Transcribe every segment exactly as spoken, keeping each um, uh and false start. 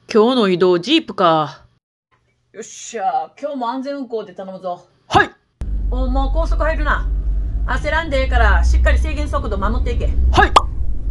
今日の移動ジープか。 よっしゃ、今日も安全運行で頼むぞ。 はい。 お、もう高速入るな。焦らんでええから、しっかり制限速度守っていけ。 はい。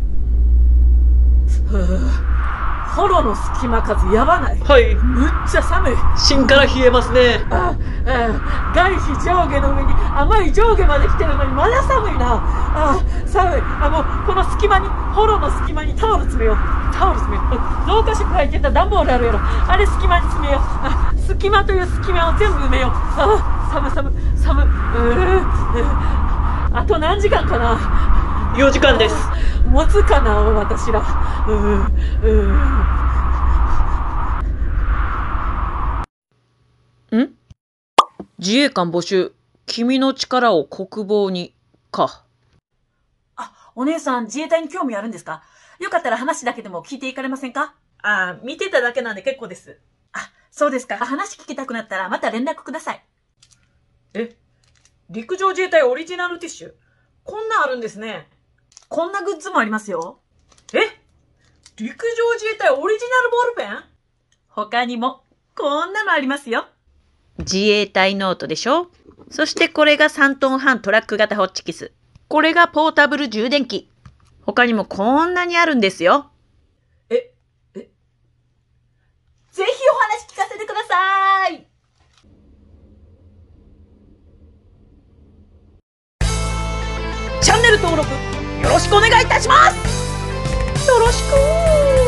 ふぅ。ホロの隙間数やばない。 はい。 むっちゃ寒い。 芯から冷えますね。 ああ、外皮上下の上に甘い上下まで来てるのにまだ寒いな。ああ、寒い。あ、もうこの隙間に、ホロの隙間にタオル詰めよう。タオル詰めよう。廊下色入ってた段ボールあるやろ。あれ隙間に詰めよう。あ、隙間という隙間を全部埋めよう。ああ、寒寒寒うーあと何時間かな。 よじかんです。 持つかな私ら。うーうーん自衛官募集。君の力を国防に。か。 あ、お姉さん自衛隊に興味あるんですか？よかったら話だけでも聞いていかれませんか？ あ、見てただけなんで結構です。 あ、そうですか。話聞きたくなったらまた連絡ください。 え、陸上自衛隊オリジナルティッシュ。こんなんあるんですね。 こんなグッズもありますよ。 え、陸上自衛隊オリジナルボールペン？ 他にも、こんなのありますよ。 自衛隊ノートでしょ？そしてこれがさんトンはんトラック型ホッチキス。これがポータブル充電器。他にもこんなにあるんですよ。 え、え、ぜひお話聞かせてください。 チャンネル登録よろしくお願いいたします。よろしく。